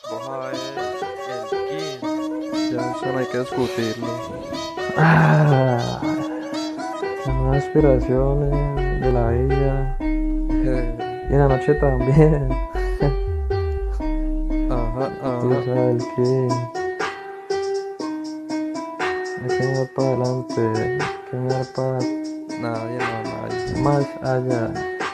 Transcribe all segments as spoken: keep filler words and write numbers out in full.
Vos sabés, el King. Ya eso no hay que discutirlo. Ah, las nuevas aspiraciones de la vida. Eh, Y en la noche también. ajá, Tú ajá. sabes que hay que mirar para adelante, hay que mirar para Nadie, no, nadie. más allá.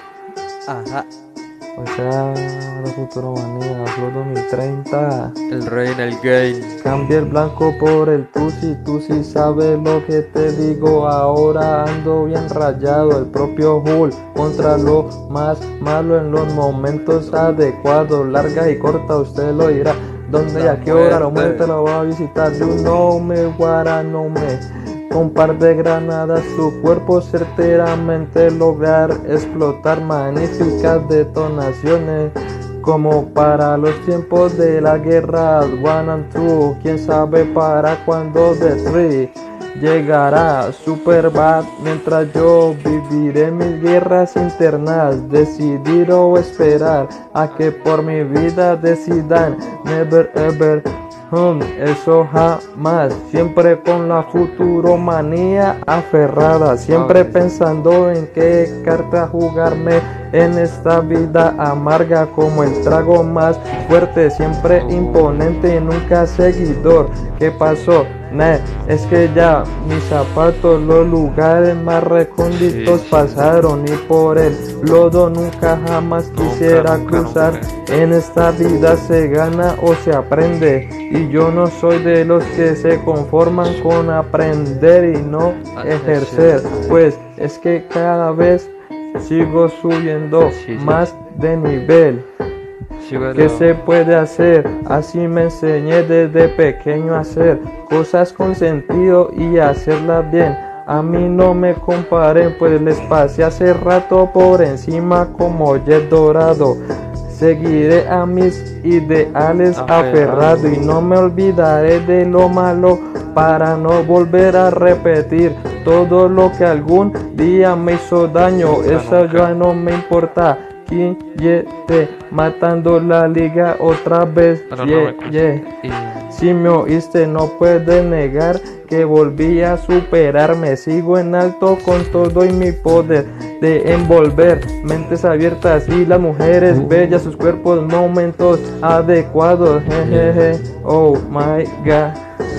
Ajá. O sea, la futuromanía, Flow dos mil treinta. El rey en el game. Cambia el blanco por el tusi, tú sí sabes lo que te digo. Ahora ando bien rayado, el propio Hulk contra lo más malo en los momentos adecuados. Larga y corta, usted lo dirá. ¿Dónde y La a qué hora? La muerte. muerte la va a visitar. You know me, guara no me. Con par de granadas tu cuerpo certeramente lograr explotar magníficas detonaciones. Como para los tiempos de la guerra, one and two, quién sabe para cuándo The Three llegará. Superbad, mientras yo viviré mis guerras internas, decidir o esperar a que por mi vida decidan. Never ever, hum, eso jamás. Siempre con la futuromanía aferrada, siempre pensando en qué carta jugarme en esta vida amarga, como el trago más fuerte, siempre imponente y nunca seguidor. ¿Qué pasó? Nah, es que ya mis zapatos, los lugares más recónditos Sí, sí. pasaron, y por el lodo nunca jamás quisiera nunca, cruzar. nunca. En esta vida se gana o se aprende, y yo no soy de los que se conforman con aprender y no Ah, ejercer, sí. pues es que cada vez sigo subiendo Sí, sí. más de nivel. Sí, bueno. ¿Qué se puede hacer? Así me enseñé desde pequeño a hacer cosas con sentido y hacerlas bien. A mí no me comparen, pues les pasé hace rato por encima como jet dorado. Seguiré a mis ideales Aferrado. aferrado y no me olvidaré de lo malo para no volver a repetir todo lo que algún día me hizo daño. Nunca, Eso nunca. ya no me importa. Quillete, matando la liga otra vez. Pero no Yeah, me cuesta. yeah. Y- Si me oíste, no puedes negar que volví a superarme. Sigo en alto con todo y mi poder de envolver mentes abiertas y las mujeres bellas, sus cuerpos, momentos adecuados. Jejeje, oh my god.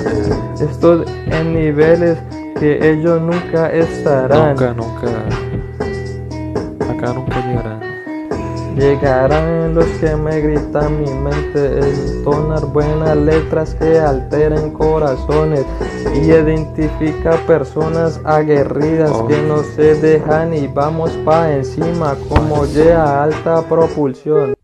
Estoy en niveles que ellos nunca estarán. Nunca, nunca. Acá nunca llegarán. Llegarán los que me gritan mi mente, entonar buenas letras que alteren corazones y identifica personas aguerridas Oh. que no se dejan y vamos pa' encima como ya alta propulsión.